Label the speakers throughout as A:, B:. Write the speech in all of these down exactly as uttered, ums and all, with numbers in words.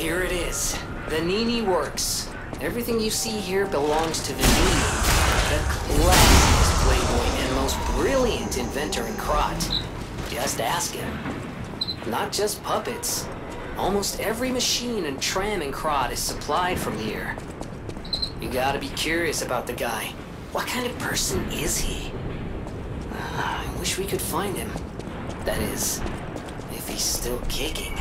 A: Here it is. Venigni works. Everything you see here belongs to Venigni, the classiest playboy and most brilliant inventor in Krat. Just ask him. Not just puppets. Almost every machine and tram in Krat is supplied from here. You gotta be curious about the guy. What kind of person is he? Uh, I wish we could find him. That is, if he's still kicking.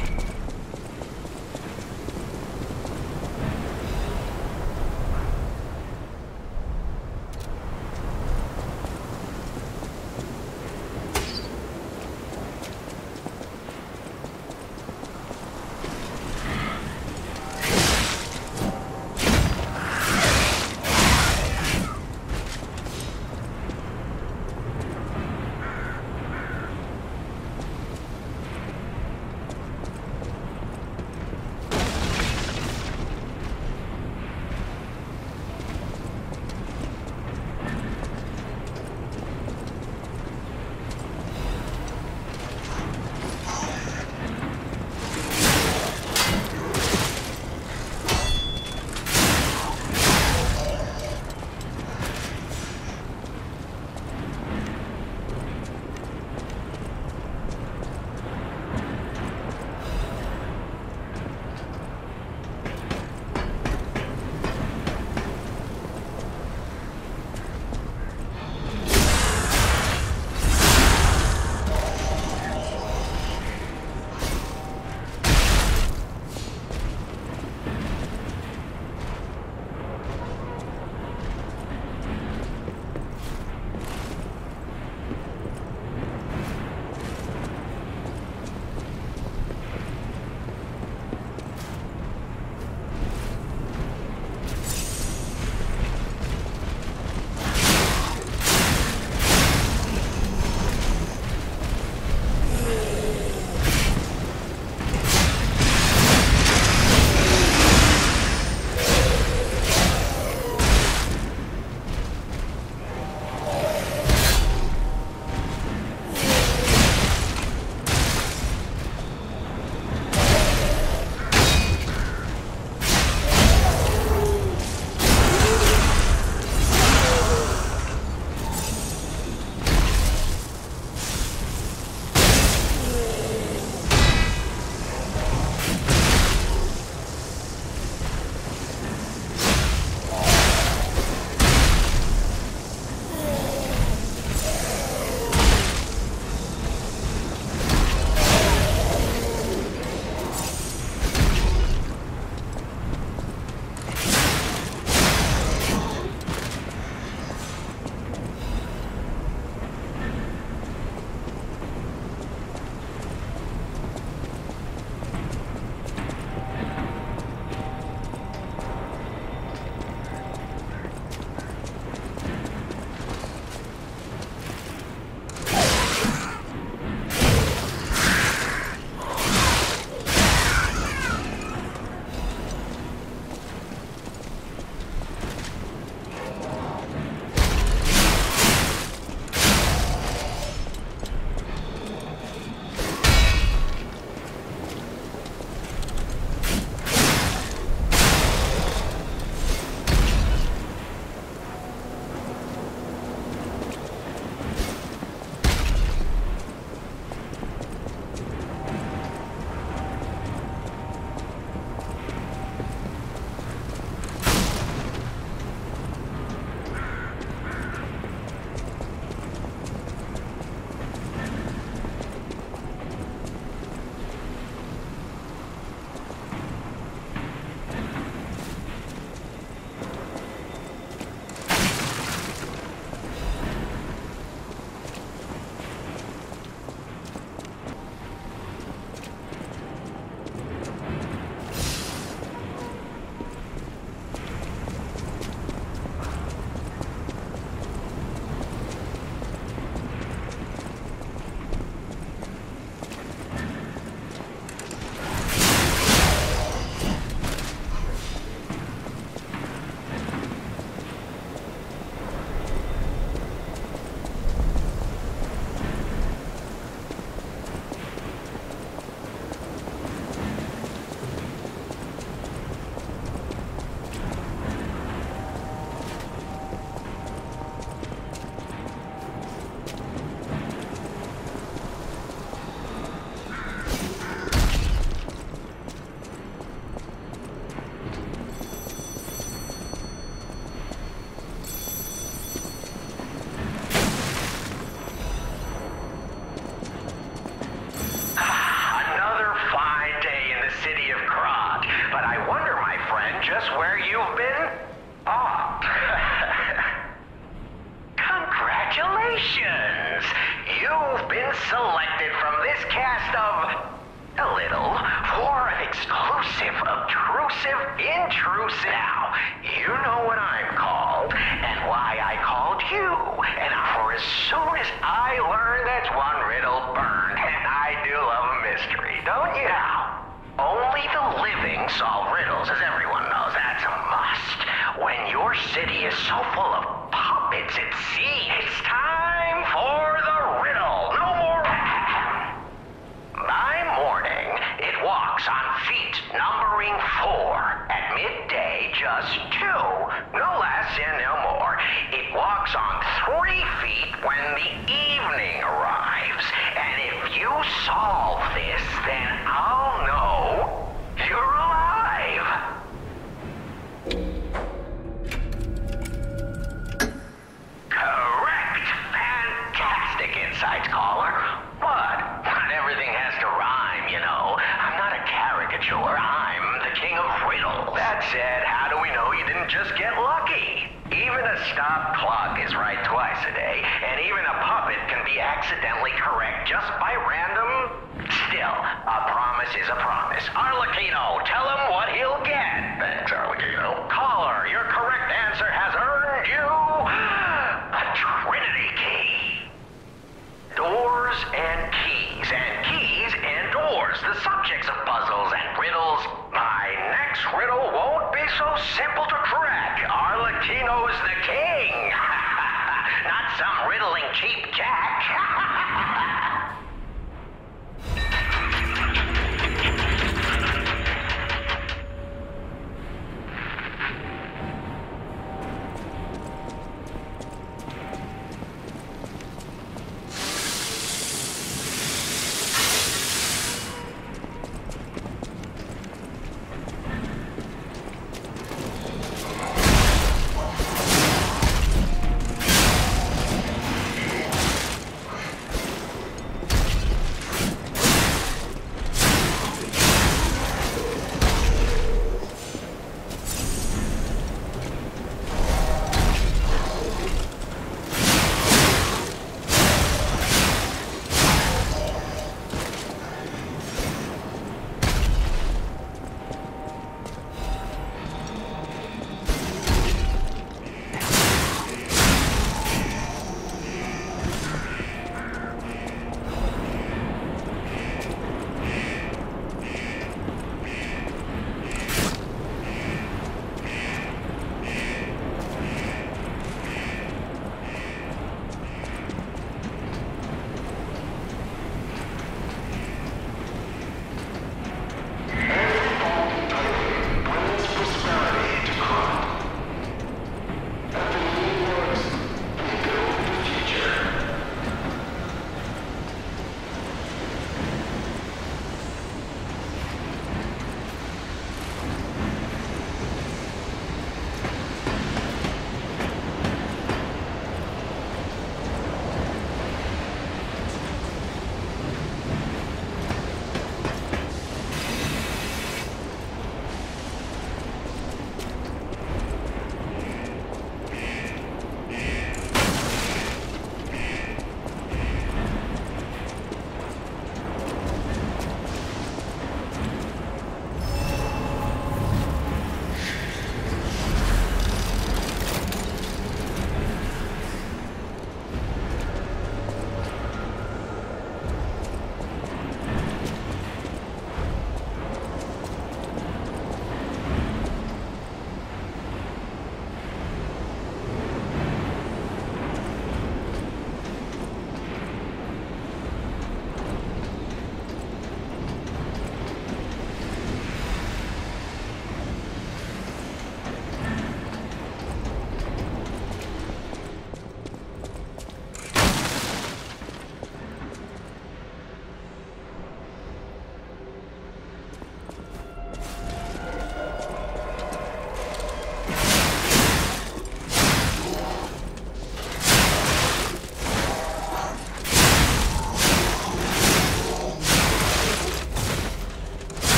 B: don't you? Now, only the living solve riddles, as everyone knows. That's a must. When your city is so full of puppets at sea, it's time for the riddle. No more. By morning, it walks on feet numbering four. At midday, just two. No less and no more. It walks on three feet when the evening arrives. And if you solve this, then I'll know you're alive. Correct. Fantastic insights, caller. But not everything has to rhyme, you know. I'm not a caricature. I'm the king of riddles. That said, how do we know you didn't just get lucky? Even a stopped clock is right twice a day, and even a puppet can be accidentally correct just by random. Still, a promise is a promise. Arlecchino, tell him what he'll get. Thanks, Arlecchino. Caller, your correct answer has earned you a Trinity key. Doors and keys, and keys and doors, the subjects of puzzles and riddles. My next riddle won't be so simple to crack. Arlecchino's the king. Not some riddling cheap jack.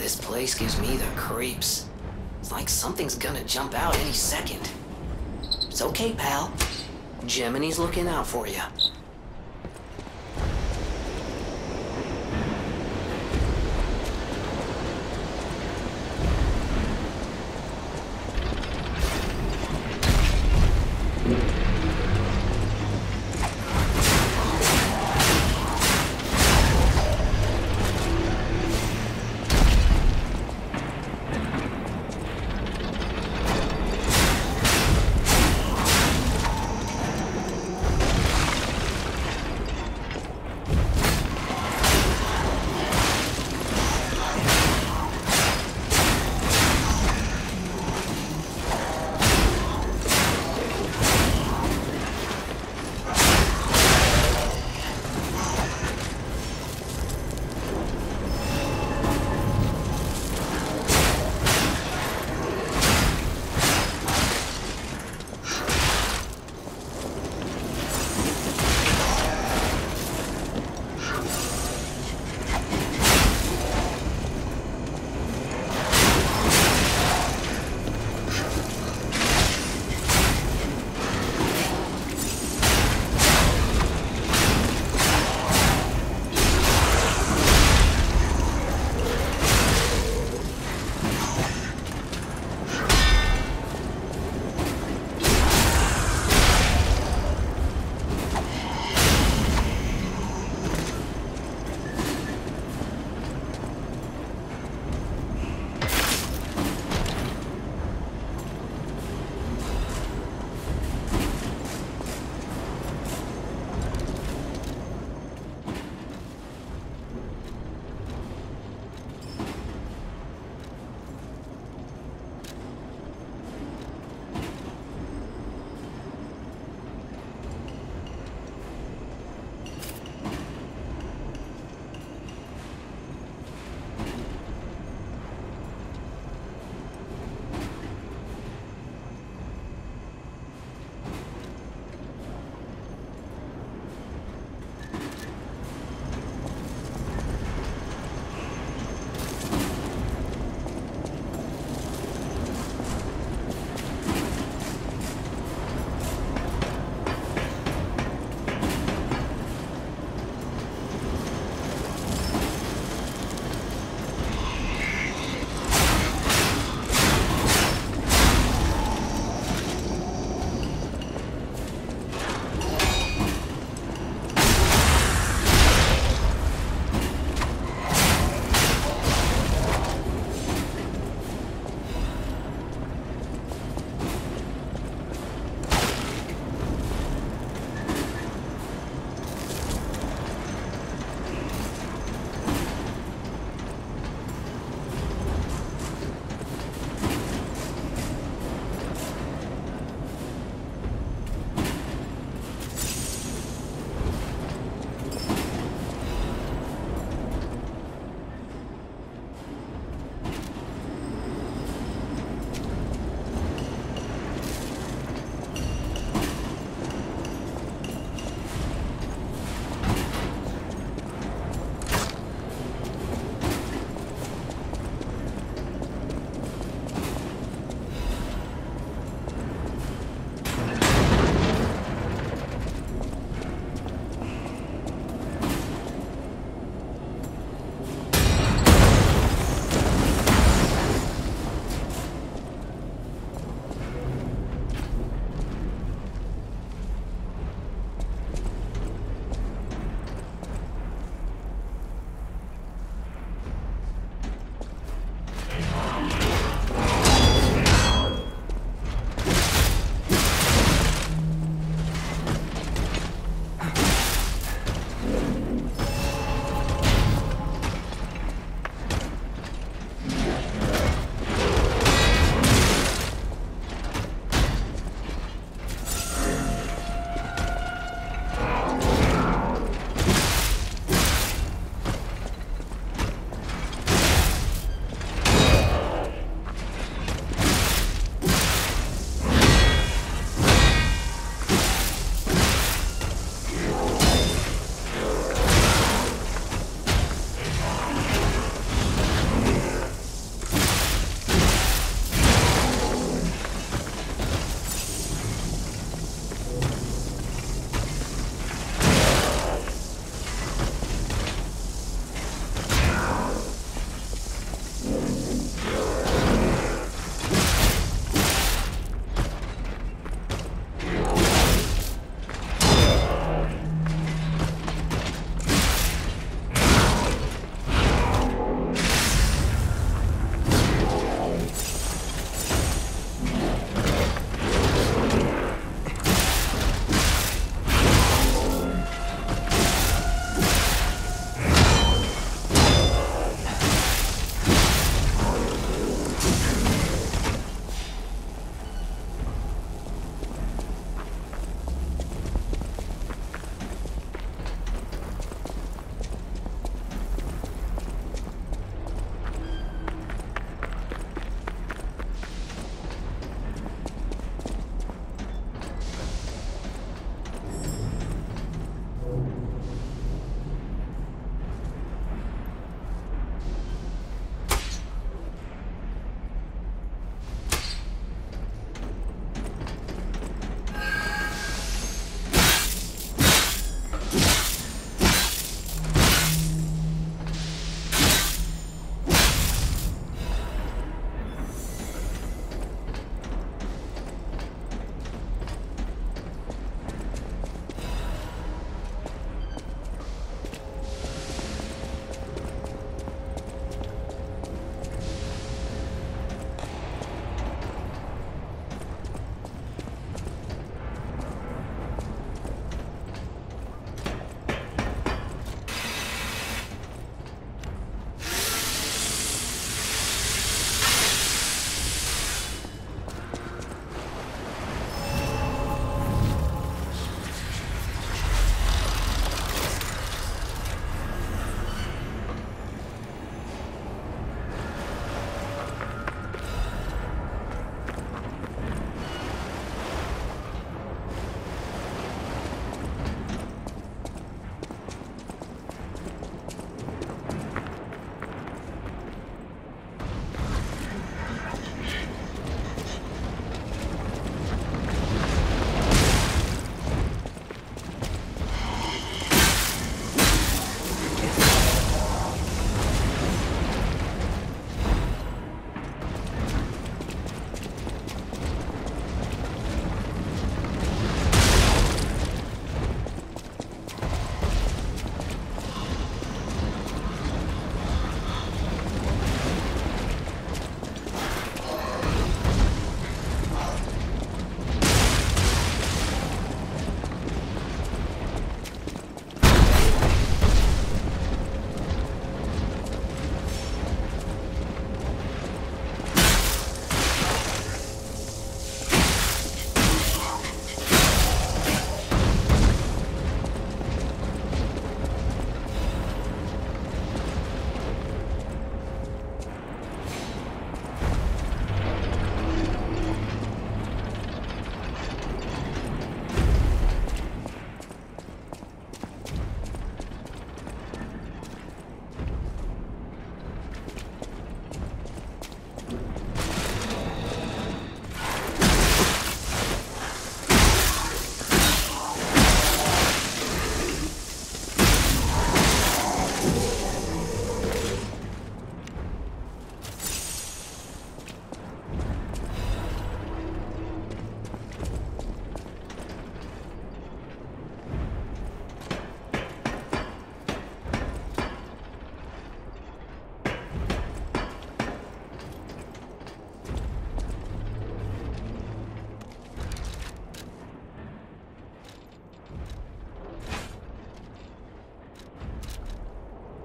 A: This place gives me the creeps. It's like something's gonna jump out any second. It's okay, pal. Gemini's looking out for you.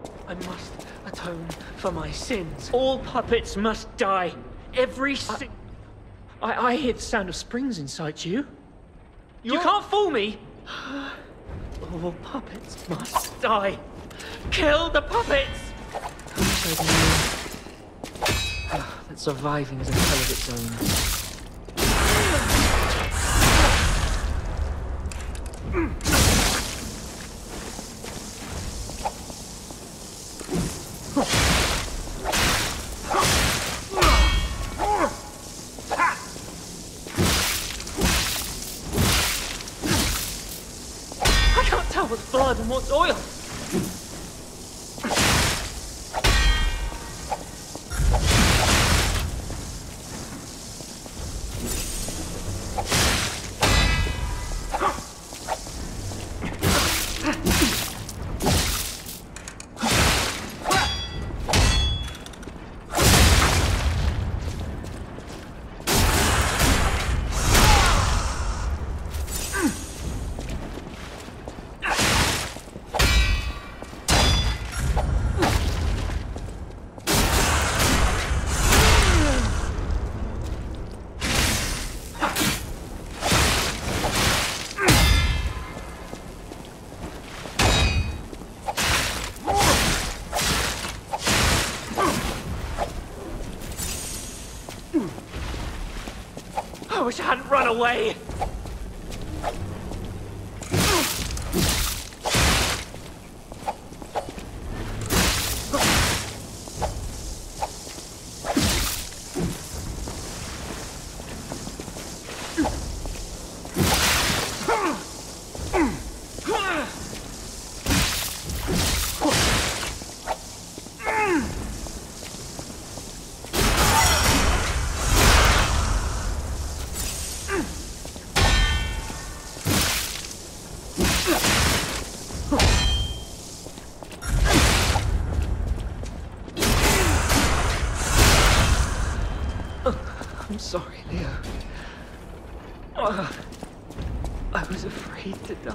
C: I must atone for my sins. All puppets must die. Every si- I, I hear the sound of springs inside you. You
D: You're-
C: can't fool me! All puppets must die. Kill the puppets! That surviving is a hell of its own. I can't tell what's blood and what's oil. I wish I hadn't run away! I'm sorry, Leo. Uh, I was afraid to die.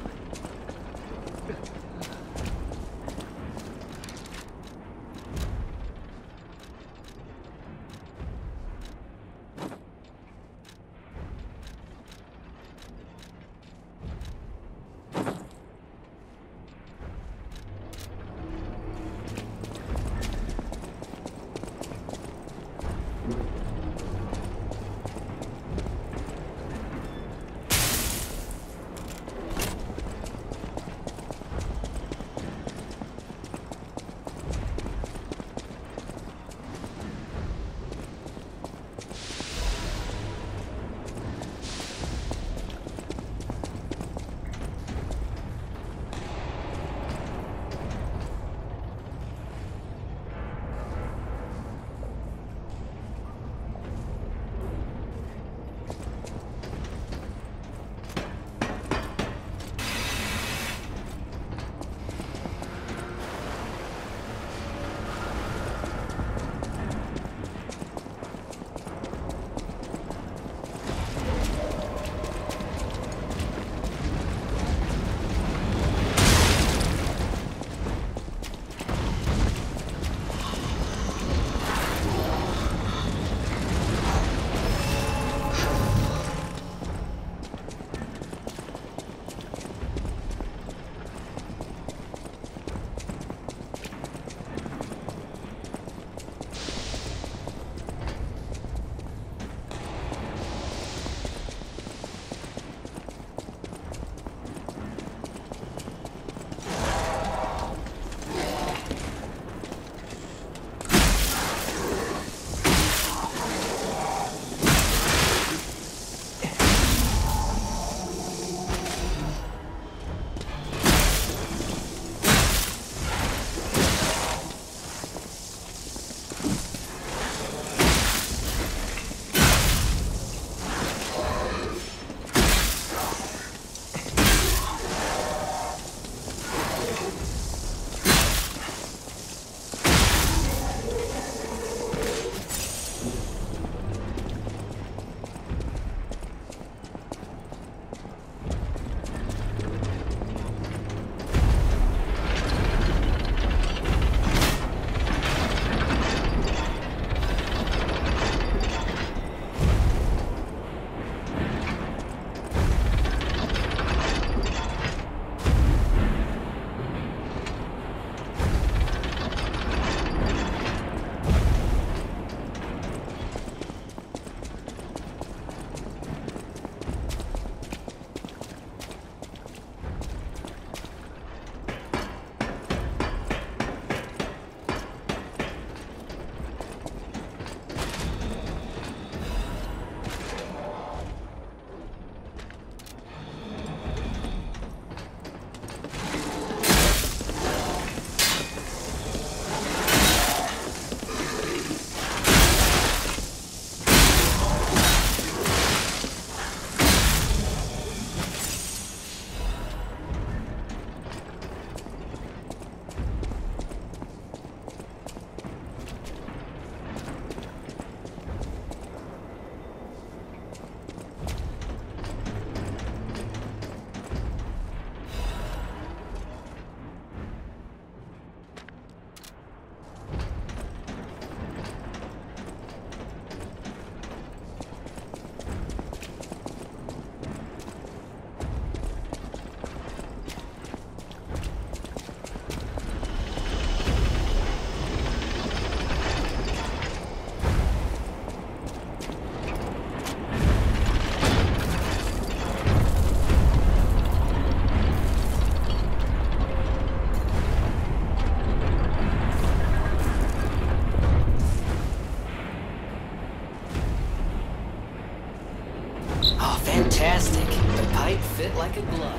A: fit like a glove.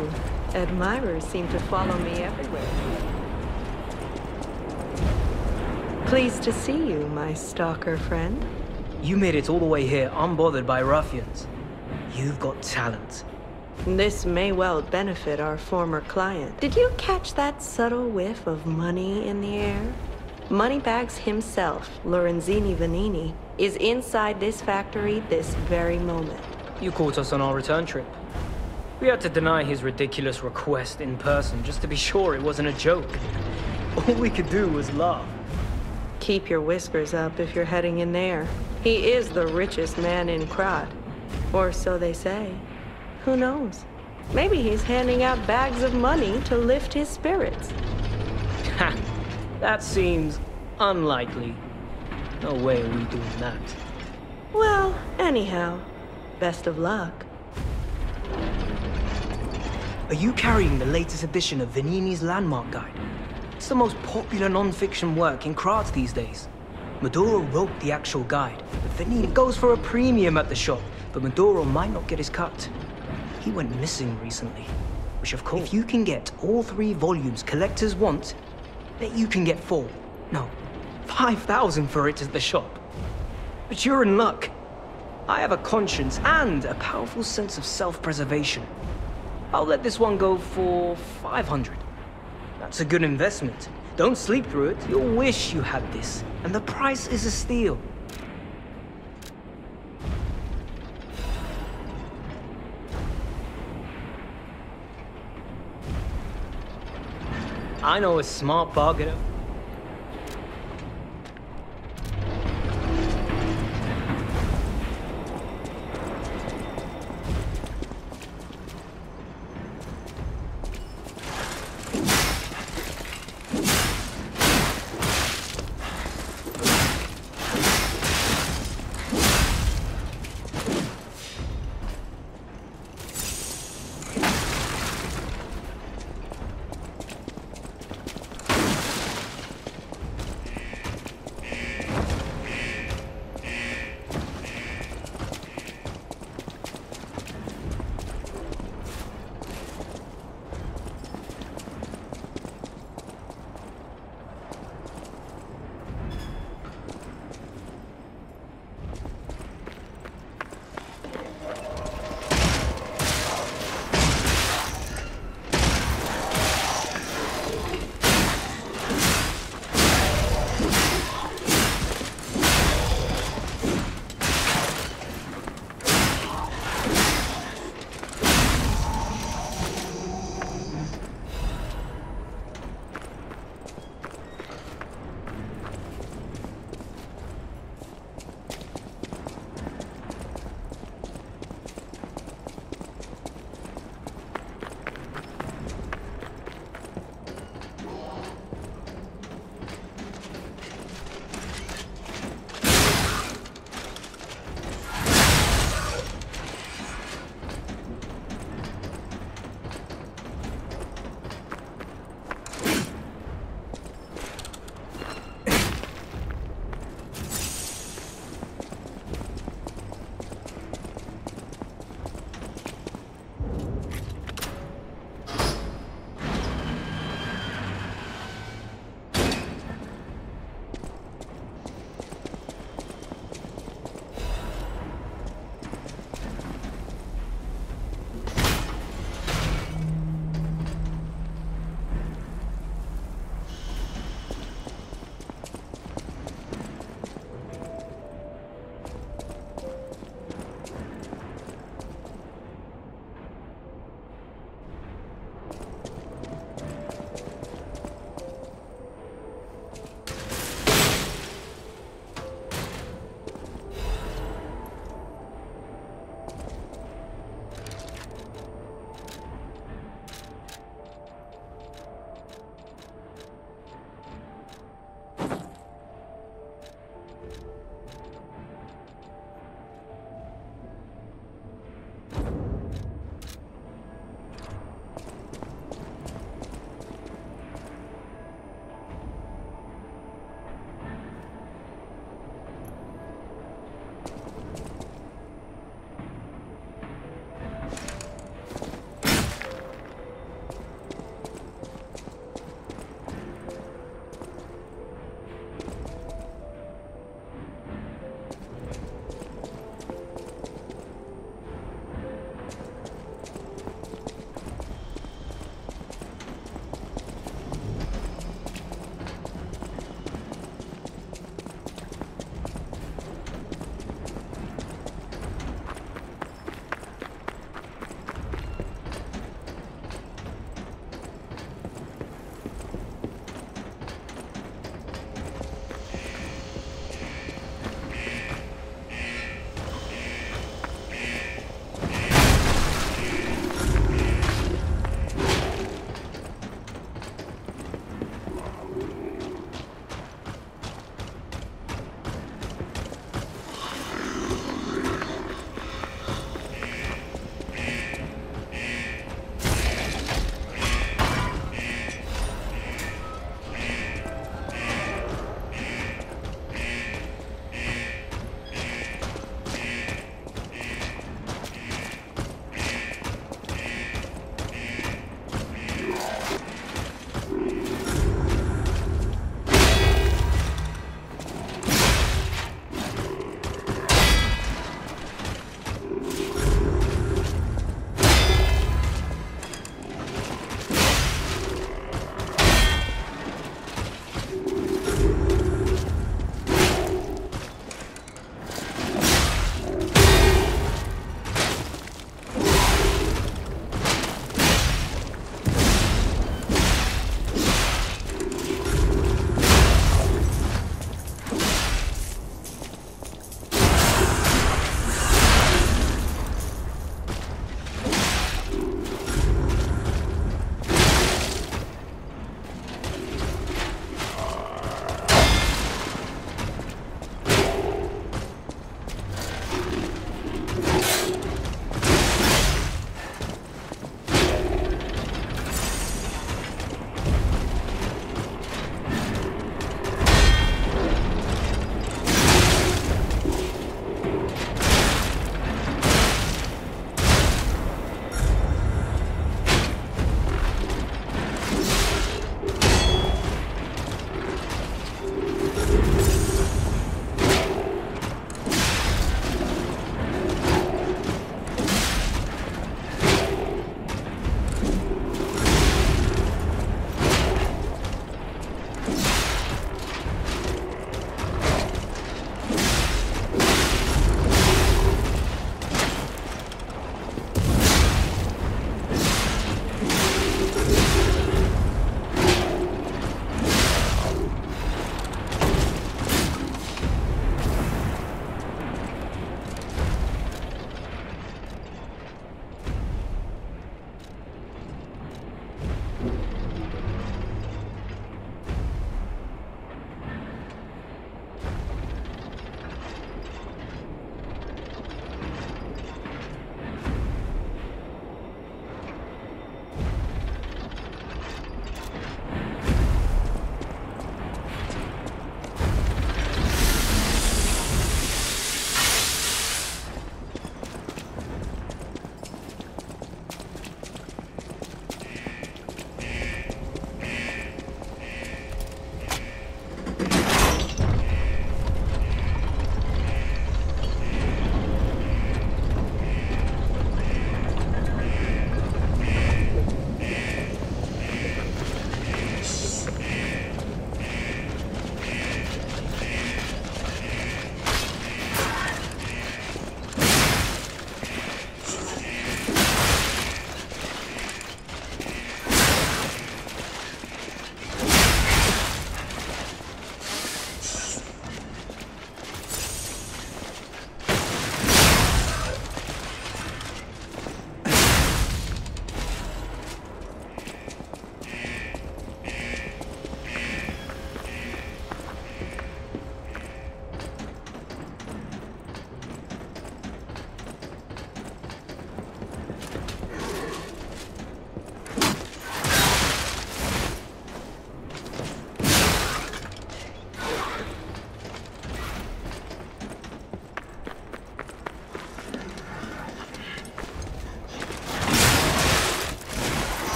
D: do. Admirers seem to follow me everywhere. Pleased to see you, my stalker friend.
E: You made it all the way here unbothered by ruffians. You've got talent.
D: This may well benefit our former client. Did you catch that subtle whiff of money in the air? Moneybags himself, Lorenzini Venigni, is inside this factory this very moment.
E: You caught us on our return trip. We had to deny his ridiculous request in person just to be sure it wasn't a joke. All we could do was laugh.
D: Keep your whiskers up if you're heading in there. He is the richest man in Krat. Or so they say. Who knows? Maybe he's handing out bags of money to lift his spirits.
E: Ha! That seems unlikely. No way are we doing that.
D: Well, anyhow, best of luck.
E: Are you carrying the latest edition of Venigni's Landmark Guide? It's the most popular non-fiction work in Krat these days. Maduro wrote the actual guide, but Venigni goes for a premium at the shop, but Maduro might not get his cut. He went missing recently, which of course, if you can get all three volumes collectors want, bet you can get four. No, five thousand for it at the shop. But you're in luck. I have a conscience and a powerful sense of self-preservation. I'll let this one go for five hundred. That's a good investment. Don't sleep through it. You'll wish you had this. And the price is a steal. I know a smart bargainer.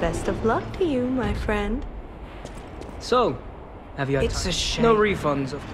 D: Best of luck to you, my friend.
E: So, have you had
F: It's
E: time?
F: a shame.
E: No refunds. Of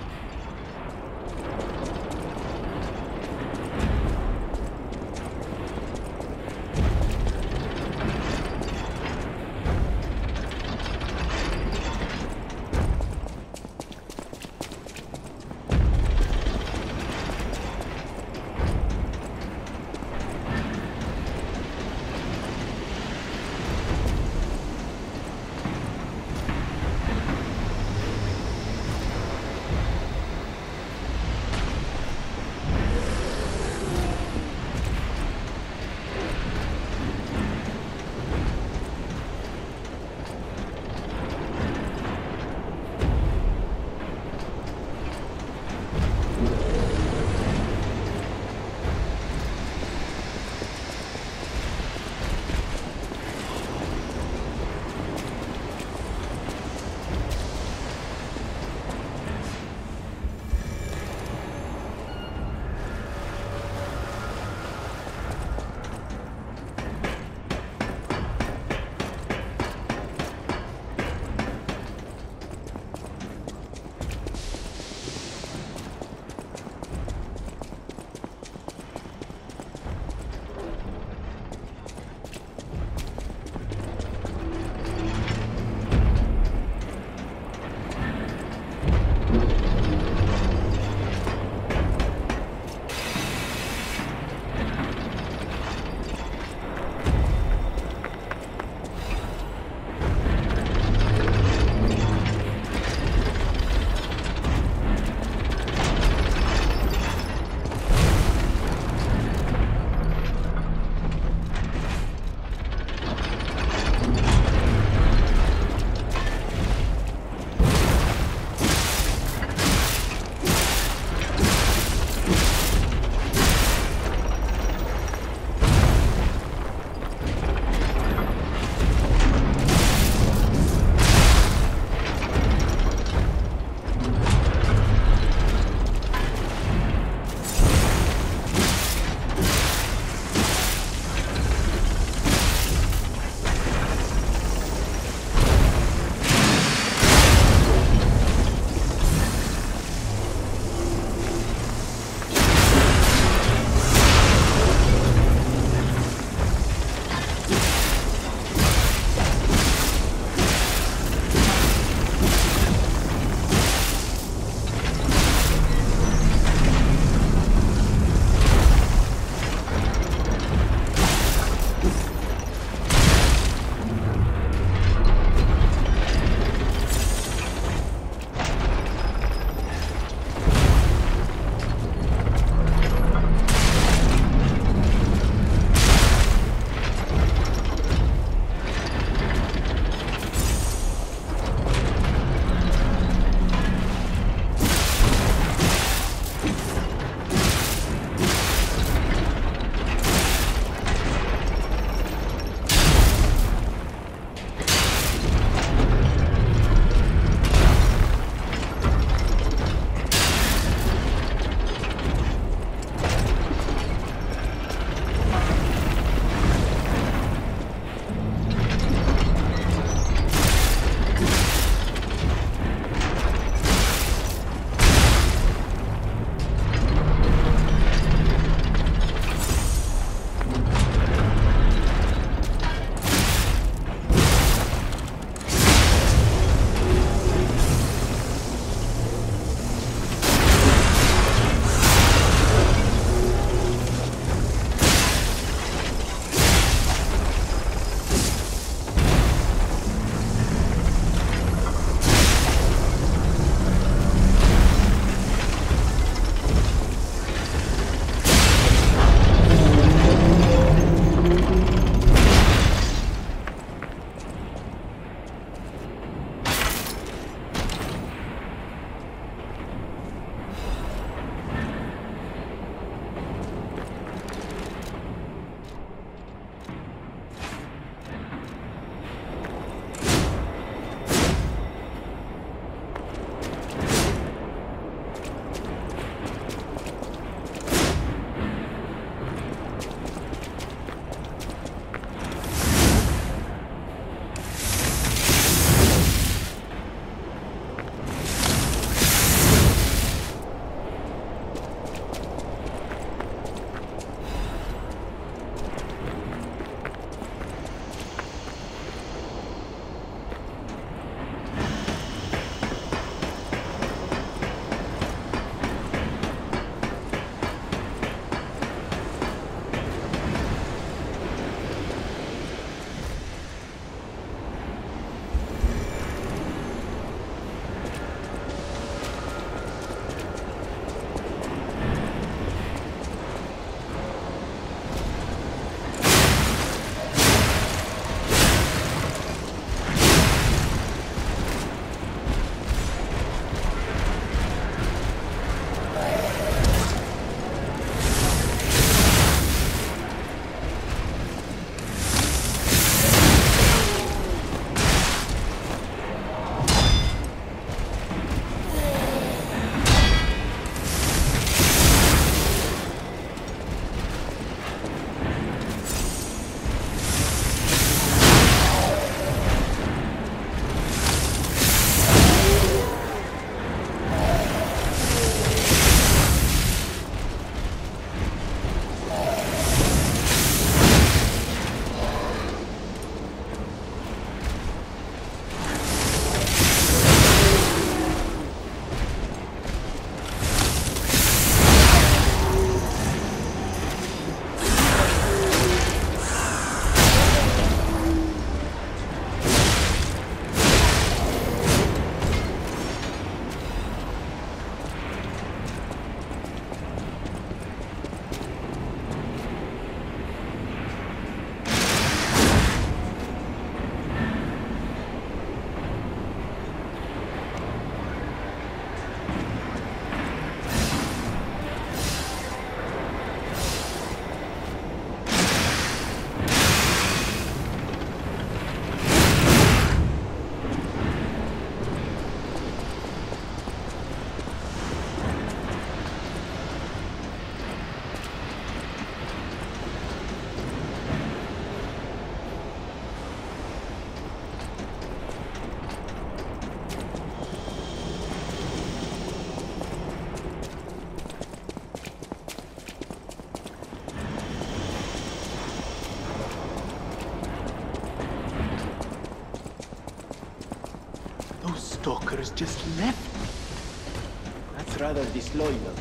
F: Those stalkers just left me. That's rather disloyal.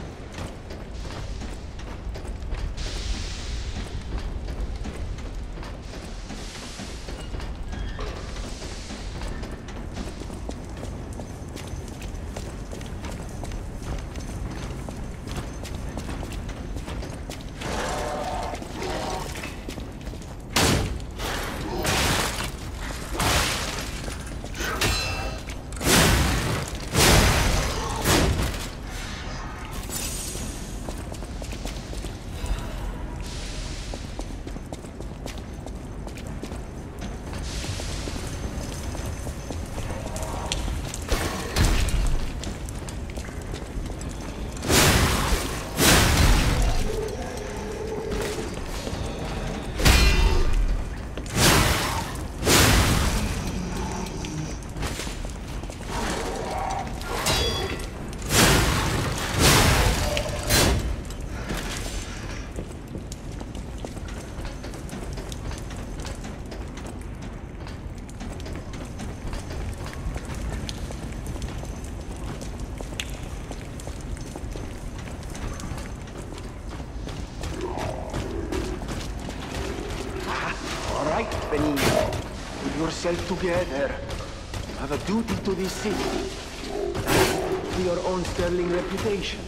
F: Venigni, pull yourself together. You have a duty to this city. To your own sterling reputation.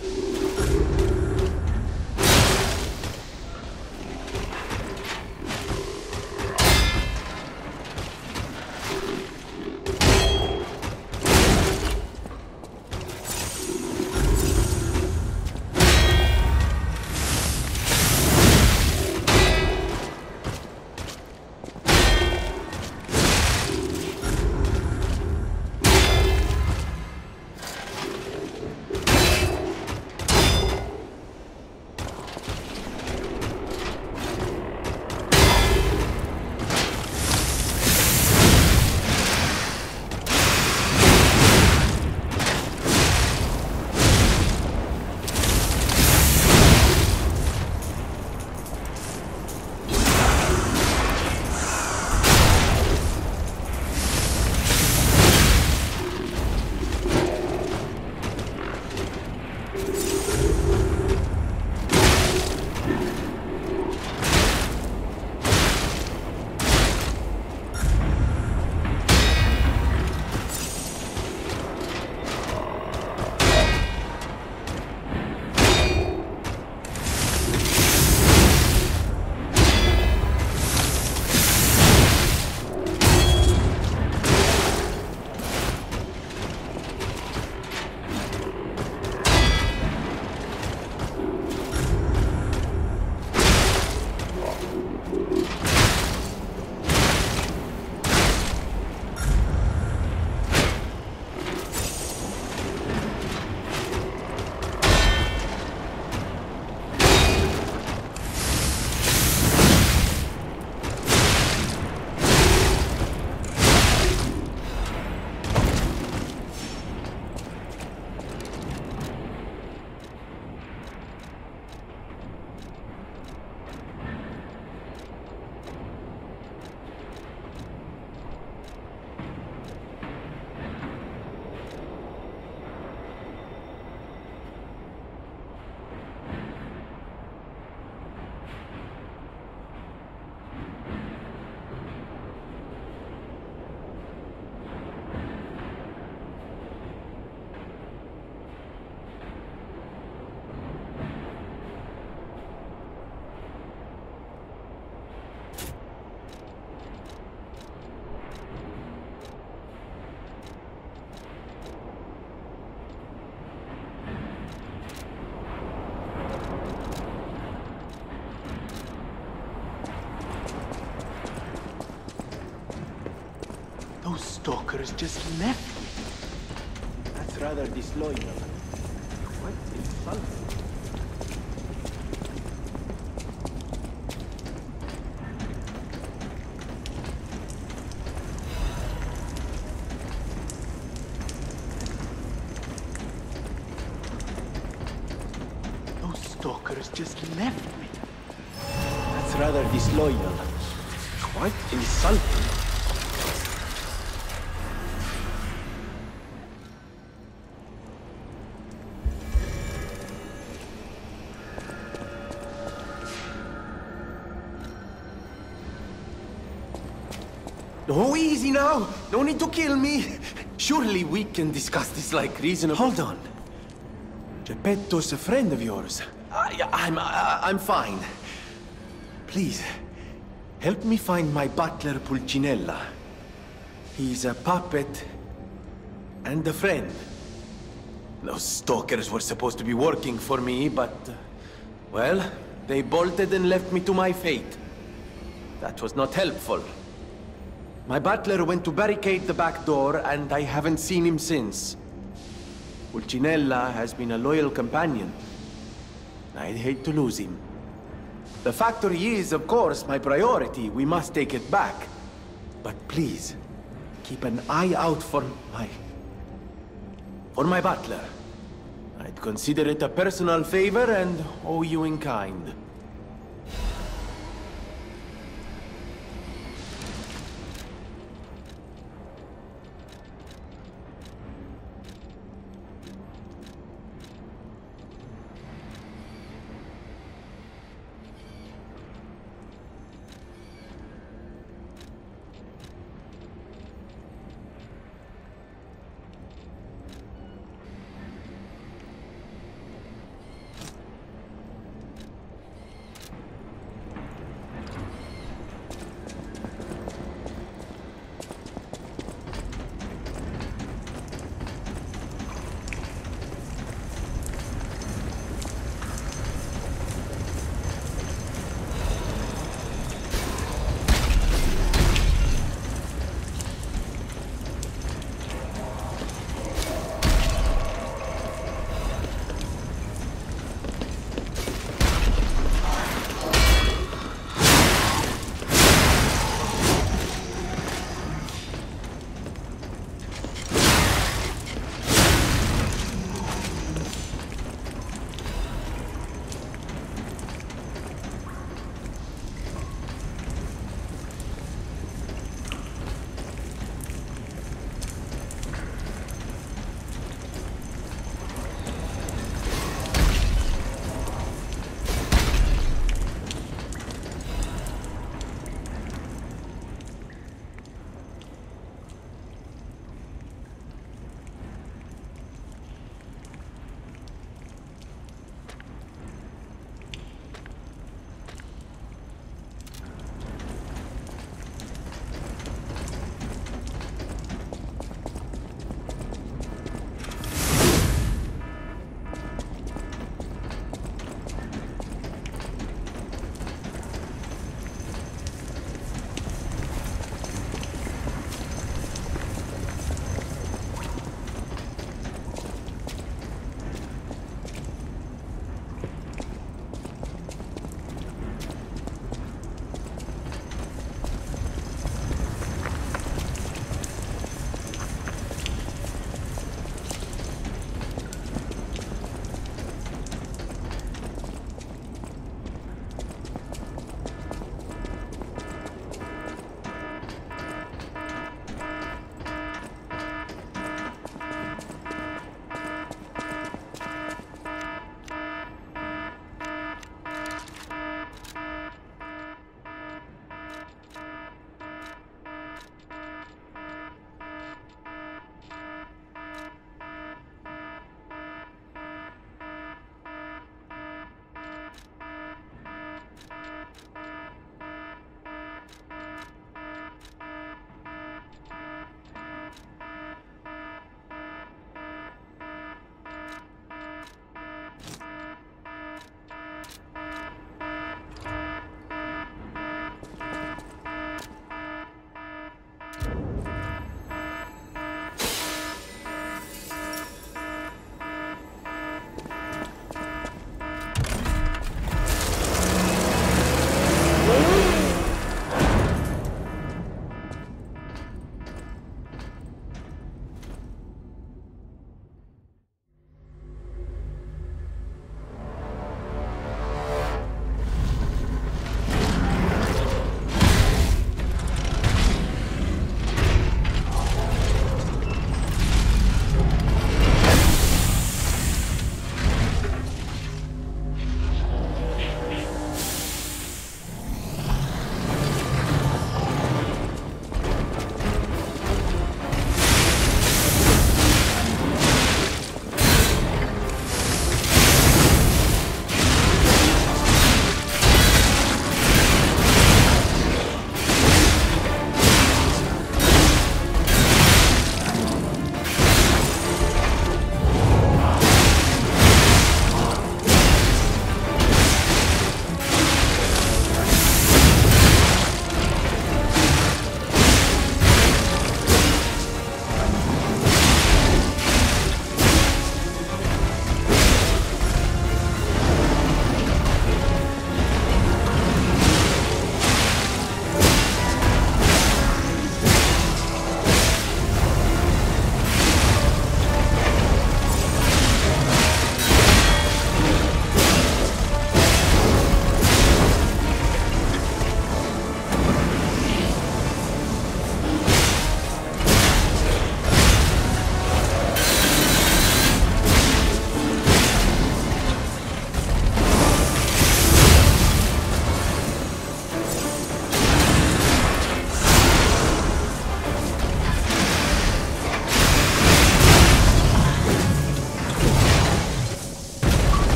F: Those stalkers just left me. That's rather disloyal. Quite insulting. Those stalkers just left me. That's rather disloyal. Quite insulting. Oh, easy now. No need to kill me. Surely we can discuss this like reasonable... Hold on. Geppetto's a friend of yours. I, I'm, I, I'm fine. Please, help me find my butler Pulcinella. He's a puppet and a friend. Those stalkers were supposed to be working for me, but... Uh, well, they bolted and left me to my fate. That was not helpful. My butler went to barricade the back door, and I haven't seen him since. Pulcinella has been a loyal companion. I'd hate to lose him. The factory is, of course, my priority. We must take it back. But please, keep an eye out for my... for my butler. I'd consider it a personal favor and owe you in kind.